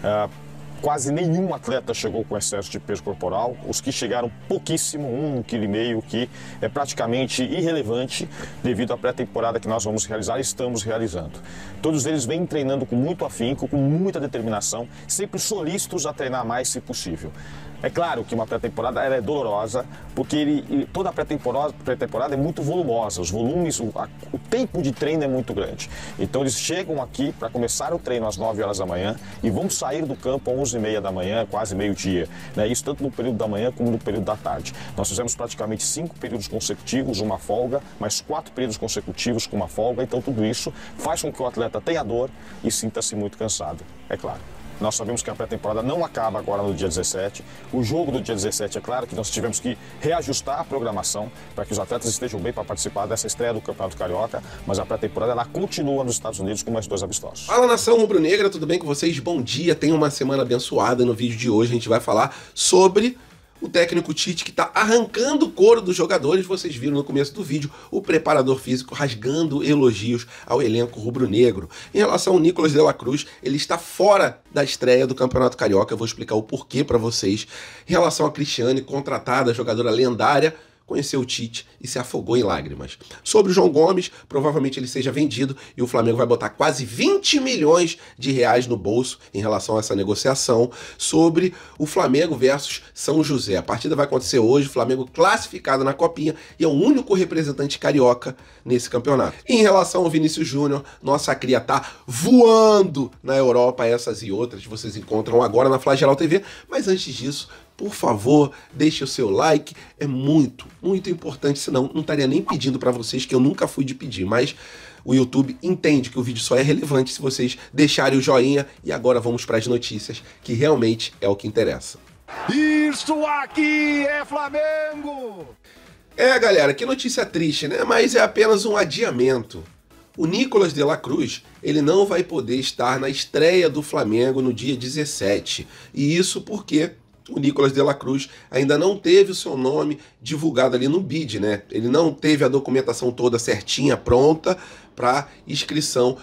Quase nenhum atleta chegou com excesso de peso corporal. Os que chegaram, pouquíssimo, 1,5 kg, que é praticamente irrelevante devido à pré-temporada que nós vamos realizar e estamos realizando. Todos eles vêm treinando com muito afinco, com muita determinação, sempre solícitos a treinar mais se possível. É claro que uma pré-temporada é dolorosa, porque toda a pré-temporada é muito volumosa, os volumes, o tempo de treino é muito grande. Então eles chegam aqui para começar o treino às 9 horas da manhã e vão sair do campo às 11h30 da manhã, quase meio-dia. Né? Isso tanto no período da manhã como no período da tarde. Nós fizemos praticamente 5 períodos consecutivos, uma folga, mais 4 períodos consecutivos com uma folga. Então tudo isso faz com que o atleta tenha dor e sinta-se muito cansado, é claro. Nós sabemos que a pré-temporada não acaba agora no dia 17. O jogo do dia 17, é claro que nós tivemos que reajustar a programação para que os atletas estejam bem para participar dessa estreia do Campeonato Carioca, mas a pré-temporada ela continua nos Estados Unidos com mais 2 amistosos. Fala, nação rubro-negra, tudo bem com vocês? Bom dia, tenha uma semana abençoada. No vídeo de hoje a gente vai falar sobre o técnico Tite, que está arrancando o couro dos jogadores. Vocês viram no começo do vídeo o preparador físico rasgando elogios ao elenco rubro-negro. Em relação ao Nicolas de la Cruz, ele está fora da estreia do Campeonato Carioca. Eu vou explicar o porquê para vocês. Em relação a Cristiane, contratada, jogadora lendária, conheceu o Tite e se afogou em lágrimas. Sobre o João Gomes, provavelmente ele seja vendido e o Flamengo vai botar quase 20 milhões de reais no bolso em relação a essa negociação. Sobre o Flamengo versus São José. A partida vai acontecer hoje, o Flamengo classificado na Copinha e é o único representante carioca nesse campeonato. Em relação ao Vinícius Júnior, nossa cria tá voando na Europa, essas e outras vocês encontram agora na Flageral TV, mas antes disso, por favor, deixe o seu like, é muito, muito importante, senão não estaria nem pedindo para vocês, que eu nunca fui de pedir, mas o YouTube entende que o vídeo só é relevante se vocês deixarem o joinha. E agora vamos para as notícias, que realmente é o que interessa. Isso aqui é Flamengo! É, galera, que notícia triste, né? Mas é apenas um adiamento. O Nicolas de la Cruz, ele não vai poder estar na estreia do Flamengo no dia 17. E isso porque o Nicolas de la Cruz ainda não teve o seu nome divulgado ali no BID, né? Ele não teve a documentação toda certinha, pronta para inscrição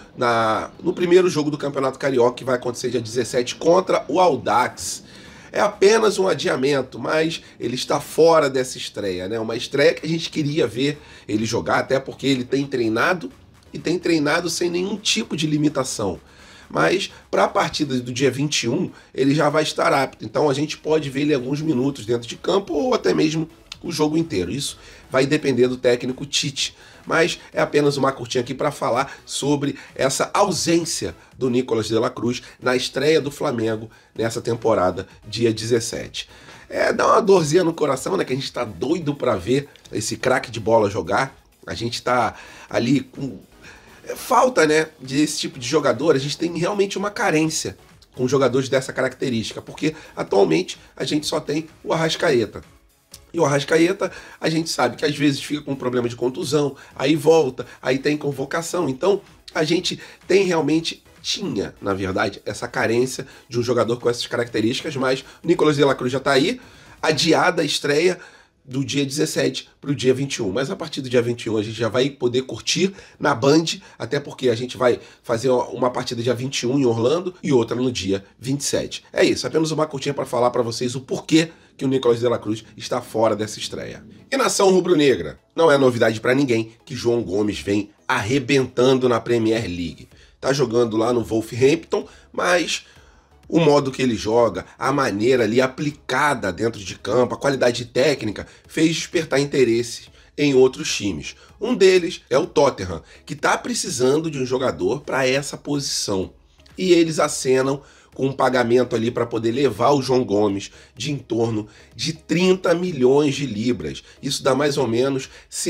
no primeiro jogo do Campeonato Carioca, que vai acontecer dia 17 contra o Audax. É apenas um adiamento, mas ele está fora dessa estreia, né? Uma estreia que a gente queria ver ele jogar, até porque ele tem treinado e tem treinado sem nenhum tipo de limitação. Mas para a partida do dia 21, ele já vai estar apto. Então a gente pode ver ele alguns minutos dentro de campo ou até mesmo o jogo inteiro. Isso vai depender do técnico Tite. Mas é apenas uma curtinha aqui para falar sobre essa ausência do Nicolas de la Cruz na estreia do Flamengo nessa temporada, dia 17. Dá uma dorzinha no coração, né? Que a gente está doido para ver esse craque de bola jogar. A gente está ali com falta, né, desse tipo de jogador. A gente tem realmente uma carência com jogadores dessa característica, porque atualmente a gente só tem o Arrascaeta. E o Arrascaeta, a gente sabe que às vezes fica com problema de contusão, aí volta, aí tem convocação. Então a gente tem realmente, na verdade, essa carência de um jogador com essas características, mas o Nicolas de la Cruz já está aí, adiada a estreia do dia 17 para o dia 21. Mas a partir do dia 21 a gente já vai poder curtir na Band, até porque a gente vai fazer uma partida dia 21 em Orlando e outra no dia 27. É isso, apenas uma curtinha para falar para vocês o porquê que o Nicolas de la Cruz está fora dessa estreia. E nação rubro-negra, não é novidade para ninguém que João Gomes vem arrebentando na Premier League. Tá jogando lá no Wolverhampton, mas o modo que ele joga, a maneira ali aplicada dentro de campo, a qualidade técnica, fez despertar interesse em outros times. Um deles é o Tottenham, que está precisando de um jogador para essa posição. E eles acenam com um pagamento ali para poder levar o João Gomes de em torno de 30 milhões de libras. Isso dá mais ou menos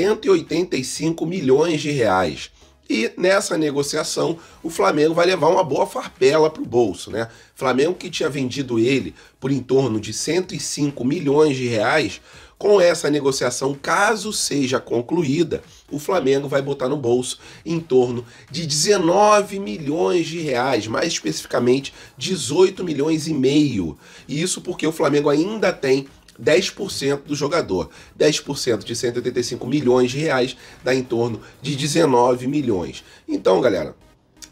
185 milhões de reais. E nessa negociação, o Flamengo vai levar uma boa farpela para o bolso, né? Flamengo que tinha vendido ele por em torno de 105 milhões de reais, com essa negociação, caso seja concluída, o Flamengo vai botar no bolso em torno de 19 milhões de reais, mais especificamente 18 milhões e meio. E isso porque o Flamengo ainda tem 10% do jogador. 10% de 185 milhões de reais dá em torno de 19 milhões. Então, galera,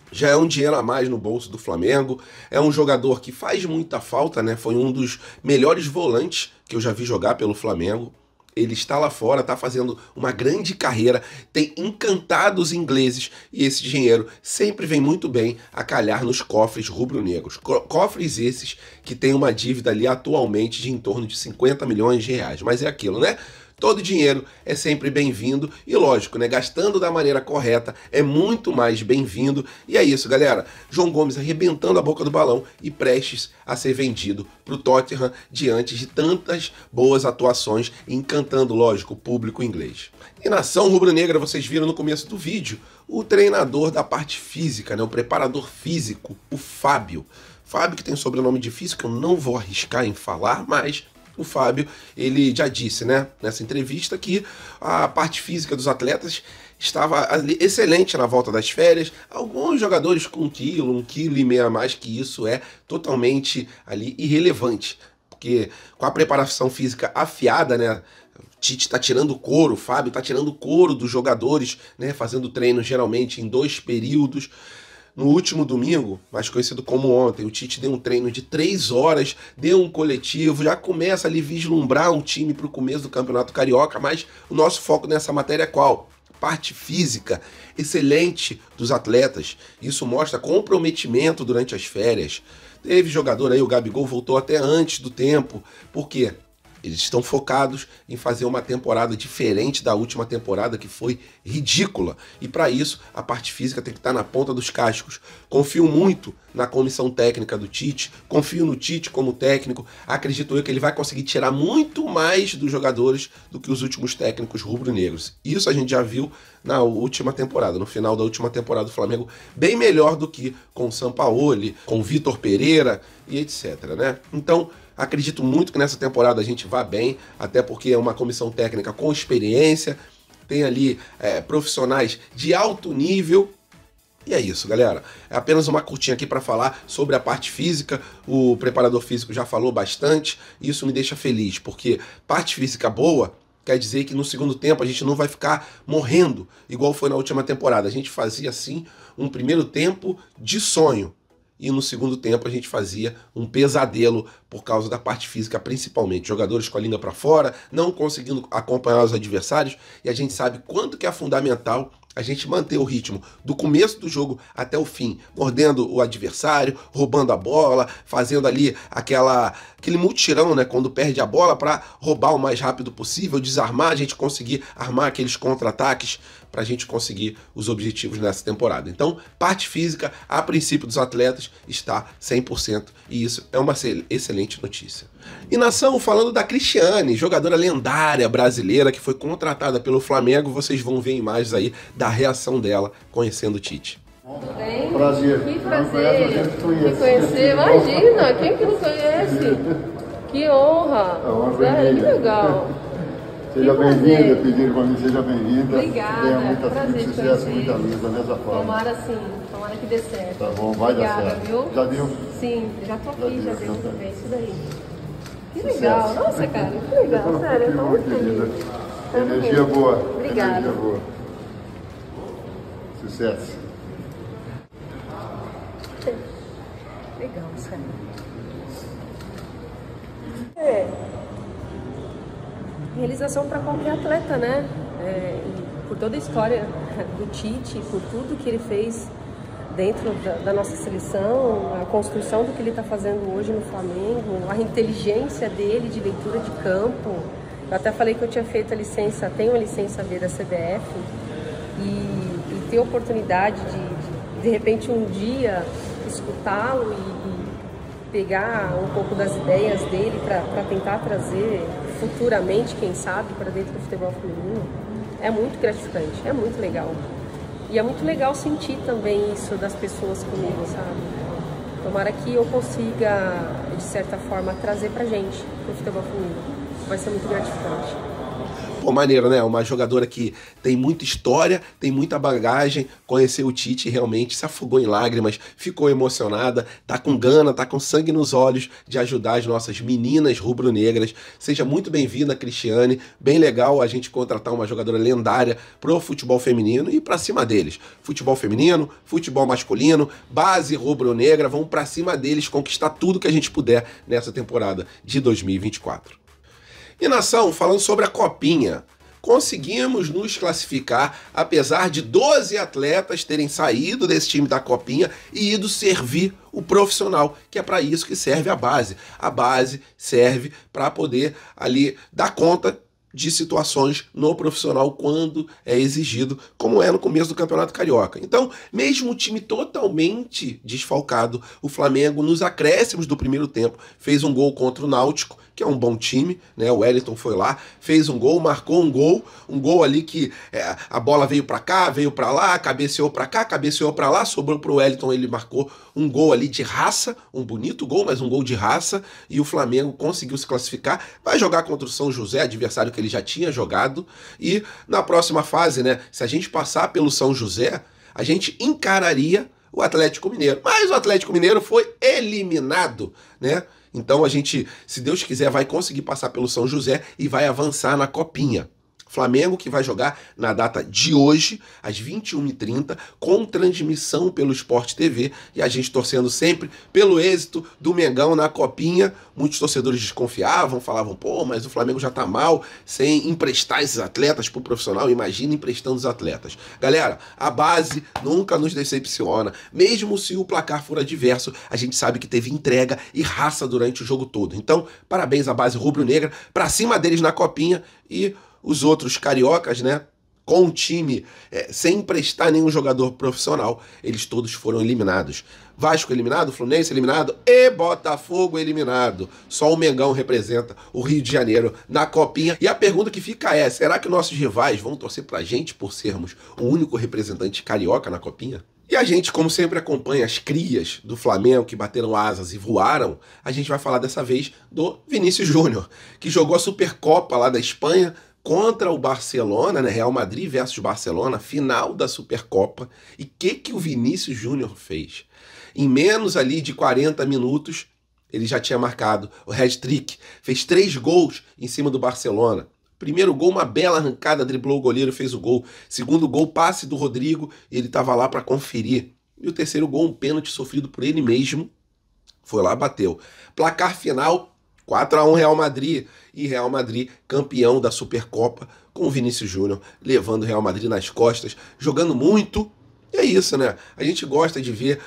Já é um dinheiro a mais no bolso do Flamengo. É um jogador que faz muita falta, né? Foi um dos melhores volantes que eu já vi jogar pelo Flamengo. Ele está lá fora, está fazendo uma grande carreira, tem encantado os ingleses e esse dinheiro sempre vem muito bem a calhar nos cofres rubro-negros. Cofres esses que tem uma dívida ali atualmente de em torno de 50 milhões de reais. Mas é aquilo, né? Todo dinheiro é sempre bem-vindo e, lógico, né, gastando da maneira correta é muito mais bem-vindo. E é isso, galera. João Gomes arrebentando a boca do balão e prestes a ser vendido para o Tottenham diante de tantas boas atuações, encantando, lógico, o público inglês. E na ação rubro-negra, vocês viram no começo do vídeo, o treinador da parte física, né, o preparador físico, o Fábio. Fábio, que tem um sobrenome difícil que eu não vou arriscar em falar, mas... o Fábio, ele já disse, né, nessa entrevista que a parte física dos atletas estava excelente na volta das férias. Alguns jogadores com 1 quilo e meio a mais, que isso é totalmente ali irrelevante, porque com a preparação física afiada, né, Tite está tirando o couro, o Fábio está tirando o couro dos jogadores, né, fazendo treino geralmente em 2 períodos. No último domingo, mais conhecido como ontem, o Tite deu um treino de 3 horas, deu um coletivo, já começa ali a vislumbrar um time para o começo do Campeonato Carioca, mas o nosso foco nessa matéria é qual? Parte física excelente dos atletas. Isso mostra comprometimento durante as férias. Teve jogador aí, o Gabigol voltou até antes do tempo. Por quê? Eles estão focados em fazer uma temporada diferente da última temporada, que foi ridícula. E para isso, a parte física tem que estar na ponta dos cascos. Confio muito na comissão técnica do Tite, confio no Tite como técnico. Acredito eu que ele vai conseguir tirar muito mais dos jogadores do que os últimos técnicos rubro-negros. Isso a gente já viu na última temporada, no final da última temporada do Flamengo, bem melhor do que com o Sampaoli, com o Vitor Pereira e etc, né? Então, acredito muito que nessa temporada a gente vá bem, até porque é uma comissão técnica com experiência, tem ali profissionais de alto nível. E é isso, galera. É apenas uma curtinha aqui para falar sobre a parte física. O preparador físico já falou bastante, e isso me deixa feliz, porque parte física boa quer dizer que no segundo tempo a gente não vai ficar morrendo, igual foi na última temporada. A gente fazia, assim, um primeiro tempo de sonho. E no segundo tempo a gente fazia um pesadelo por causa da parte física, principalmente. Jogadores com a língua para fora, não conseguindo acompanhar os adversários. E a gente sabe quanto que é fundamental a gente manter o ritmo do começo do jogo até o fim, mordendo o adversário, roubando a bola, fazendo ali aquele mutirão, né, quando perde a bola, para roubar o mais rápido possível, desarmar, a gente conseguir armar aqueles contra-ataques para a gente conseguir os objetivos nessa temporada. Então, parte física, a princípio dos atletas, está 100%, e isso é uma excelente notícia. E nação, falando da Cristiane, jogadora lendária brasileira que foi contratada pelo Flamengo, vocês vão ver imagens aí da reação dela conhecendo o Tite. Tudo bem? Prazer. Que prazer me conhecer. Imagina, quem que não conhece? Que honra. Que legal. Seja bem-vinda, pediram para mim, seja bem-vinda. Obrigada. Tenha muita Prazer sucesso, te muita luz da mesma forma. Tomara sim, tomara que dê certo. Tá bom, vai Obrigada, dar certo. Viu? Já deu? Sim, já tô aqui, já deu também, isso daí. Que Sucesso. legal, nossa cara, que legal, sério, eu tô muito feliz. Energia boa. Obrigada. Energia boa. Sucesso. Legal, sério. Realização para qualquer atleta, né? Por toda a história do Tite, por tudo que ele fez dentro da nossa seleção, a construção do que ele está fazendo hoje no Flamengo, a inteligência dele de leitura de campo. Eu até falei que eu tinha feito tenho a licença B da CBF e ter a oportunidade de repente um dia escutá-lo e pegar um pouco das ideias dele para tentar trazer futuramente, quem sabe, para dentro do futebol feminino, é muito gratificante, é muito legal. E é muito legal sentir também isso das pessoas comigo, sabe? Tomara que eu consiga, de certa forma, trazer pra gente, pro futebol feminino. Vai ser muito gratificante. Pô, maneiro, né? Uma jogadora que tem muita história, tem muita bagagem, conheceu o Tite e realmente se afogou em lágrimas, ficou emocionada, tá com gana, tá com sangue nos olhos de ajudar as nossas meninas rubro-negras. Seja muito bem-vinda, Cristiane. Bem legal a gente contratar uma jogadora lendária pro futebol feminino e pra cima deles. Futebol feminino, futebol masculino, base rubro-negra, vamos pra cima deles conquistar tudo que a gente puder nessa temporada de 2024. E nação, falando sobre a Copinha, conseguimos nos classificar, apesar de 12 atletas terem saído desse time da Copinha e ido servir o profissional, que é para isso que serve a base. A base serve para poder ali dar conta de situações no profissional quando é exigido, como é no começo do Campeonato Carioca. Então, mesmo o time totalmente desfalcado, o Flamengo, nos acréscimos do primeiro tempo, fez um gol contra o Náutico, que é um bom time, né? O Wellington foi lá, fez um gol, marcou um gol ali que a bola veio para cá, veio para lá, cabeceou para cá, cabeceou para lá, sobrou pro Wellington, ele marcou um gol ali de raça, um bonito gol, mas um gol de raça, e o Flamengo conseguiu se classificar, vai jogar contra o São José, adversário que ele já tinha jogado, e na próxima fase, né, se a gente passar pelo São José, a gente encararia o Atlético Mineiro, mas o Atlético Mineiro foi eliminado, né? Então a gente, se Deus quiser, vai conseguir passar pelo São José e vai avançar na Copinha. Flamengo que vai jogar na data de hoje, às 21h30, com transmissão pelo Sport TV, e a gente torcendo sempre pelo êxito do Mengão na Copinha. Muitos torcedores desconfiavam, falavam, pô, mas o Flamengo já tá mal sem emprestar esses atletas pro profissional, imagina emprestando os atletas. Galera, a base nunca nos decepciona, mesmo se o placar for adverso, a gente sabe que teve entrega e raça durante o jogo todo. Então, parabéns à base rubro-negra, pra cima deles na Copinha, e os outros cariocas, né, com o time sem emprestar nenhum jogador profissional, eles todos foram eliminados. Vasco eliminado, Fluminense eliminado e Botafogo eliminado. Só o Mengão representa o Rio de Janeiro na Copinha. E a pergunta que fica é, será que nossos rivais vão torcer pra gente por sermos o único representante carioca na Copinha? E a gente, como sempre, acompanha as crias do Flamengo que bateram asas e voaram. A gente vai falar dessa vez do Vinícius Júnior, que jogou a Supercopa lá da Espanha contra o Barcelona, né? Real Madrid versus Barcelona, final da Supercopa. E o que o Vinícius Júnior fez? Em menos ali de 40 minutos, ele já tinha marcado o hat-trick, fez 3 gols em cima do Barcelona. Primeiro gol, uma bela arrancada, driblou o goleiro, fez o gol. Segundo gol, passe do Rodrigo, ele estava lá para conferir. E o terceiro gol, um pênalti sofrido por ele mesmo, foi lá, bateu. Placar final, 4-1 Real Madrid. E Real Madrid campeão da Supercopa, com o Vinícius Júnior levando o Real Madrid nas costas, jogando muito. E é isso, né? A gente gosta de ver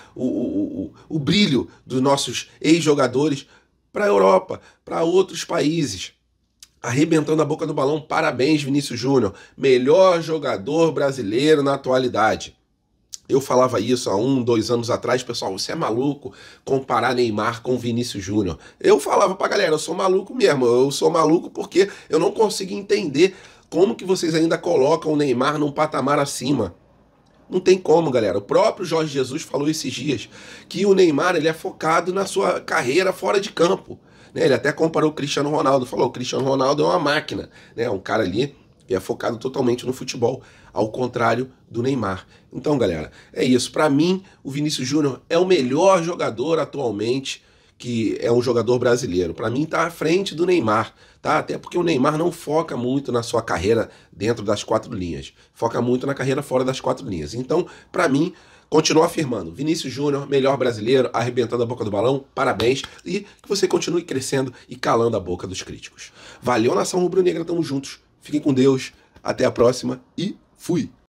o brilho dos nossos ex-jogadores para a Europa, para outros países. Arrebentando a boca do balão, parabéns Vinícius Júnior, melhor jogador brasileiro na atualidade. Eu falava isso há 1, 2 anos atrás, pessoal, você é maluco comparar Neymar com Vinícius Júnior. Eu falava pra galera, eu sou maluco mesmo, eu sou maluco porque eu não consigo entender como que vocês ainda colocam o Neymar num patamar acima. Não tem como, galera. O próprio Jorge Jesus falou esses dias que o Neymar ele é focado na sua carreira fora de campo. Ele até comparou o Cristiano Ronaldo, falou, o Cristiano Ronaldo é uma máquina, né? Um cara ali que é focado totalmente no futebol, ao contrário do Neymar. Então, galera, é isso. Para mim, o Vinícius Júnior é o melhor jogador atualmente, que é um jogador brasileiro. Para mim, tá à frente do Neymar, tá? Até porque o Neymar não foca muito na sua carreira dentro das 4 linhas, foca muito na carreira fora das 4 linhas. Então, para mim, continuo afirmando, Vinícius Júnior, melhor brasileiro, arrebentando a boca do balão, parabéns, e que você continue crescendo e calando a boca dos críticos. Valeu, nação rubro-negra, tamo juntos, fiquem com Deus, até a próxima e fui!